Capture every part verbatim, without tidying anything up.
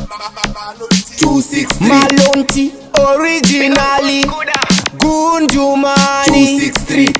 two six three Malonti originally Gunduman two six three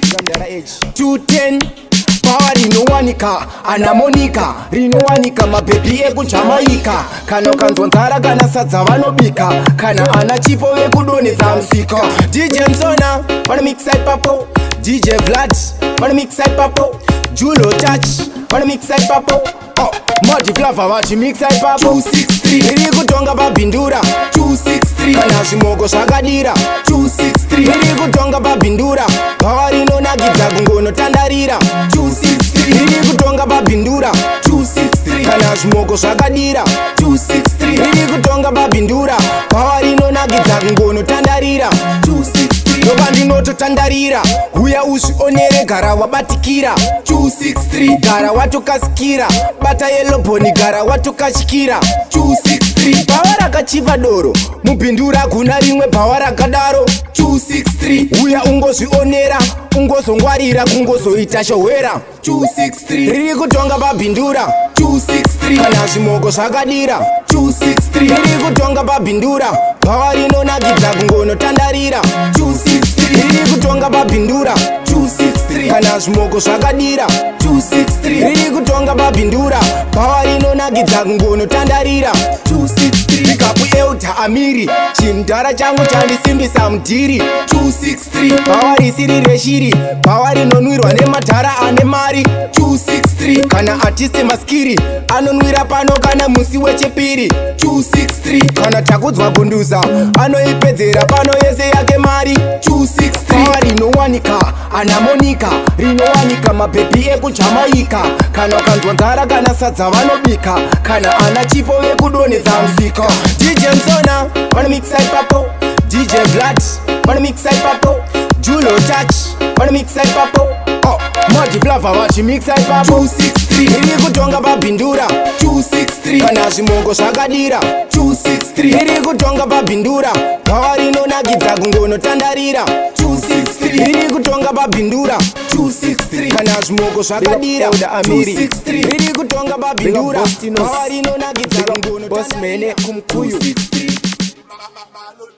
two ten Power rinowanika anamonika rinowanika mabebi eku Jamaica kana kanzwa nzara kana sadza vanobika kana ana chipo vekudonedza musika D J Msona vano mix side papo D J Vlad vano mix side papo Julo Touch vano mix side papo oh Modi Flava vachi mix side papo two six three iri kutonga pa Bindura two six three kana zvimoko zvakadira two six three iri kutonga pa Bindura Power rinonakidza kungonotandarira two six three iri kutonga pa Bindura two six three kana zvimoko zvakadira two six three iri kutonga pa Bindura Power rinonakidza kungonotandarira two six three ndoba ndinototandarira uya uzvionere gara wabatikira two six three gara watokasikira bata yelobhoni gara watokatyikira two six three bhawa rakachipa doro mubhindura kuna rimwe bhawa rakadaro two six three uya ungozvionera ungozongwarira kungozoita shohwera two six three riri kutonga pabhindura two six three kana zvimoko zvakadira two six three riri kutonga pabhindura bhawa rinonakidza kungonotandarira two six three riri kutonga pabhindura two six three kana zvimoko zvakadira two six three riri kutonga pabhindura bhawa rinonakidza kungonotandarira two six three ikapu euta amiri chimudhara changu chandisimbisa mudhiri two six three bhawa risiri reshiri bhawa rinonwirwa nemadhara ane mari two six three kana artiste maskiri anonwira pano kana musi wechipiri two six three kana takudzwa gunduza anoipedzera pano yese yake mari two six three bhawa rinowanika anamonika rinowanika mabhebi eku Jamaica kana ukanzwa nzara kana sadza vanobika kana ana chipo vekudonedza musika D J Msona vano mix side papo D J Vlad vano mix side papo Julo Touch vano mix side papo oh Modi Flava vachi mix side papo two six three iri kutonga pabhindura two six three kana zvimoko zvakadira two six three iri kutonga pabhindura bhawa rinonakidza kungonotandarira two six three iri kutonga pabhindura two six three kana zvimoko zvakadira two six three iri kutonga pabhindura bhawa rinonakidza two kungonotandarira six three